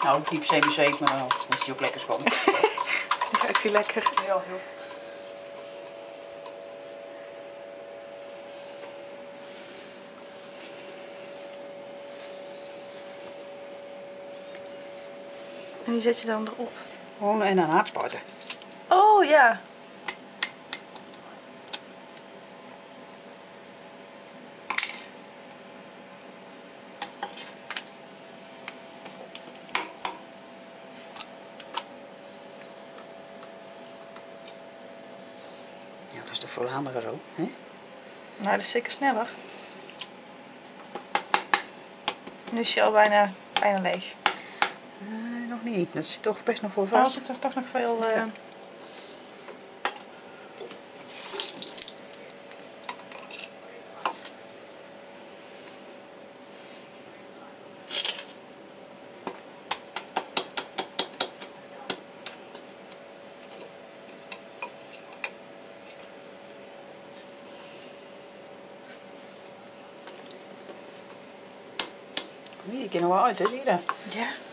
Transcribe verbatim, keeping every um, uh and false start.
Nou, niet per se bezeefd, maar dan is die ook lekker schoon. Ruikt die lekker. Ja, joh. En die zet je dan erop. Gewoon en aan haarspuiten. Oh ja. Ja, dat is toch veel handiger zo, hè? Nou, dat is zeker sneller. Nu is je al bijna, bijna leeg. Nee, nog niet. Dat zit toch best nog voor Maar er vast. zit er toch nog veel... Uh... Ja. Die keer nog wel uit, hè? Zie je dat? Ja.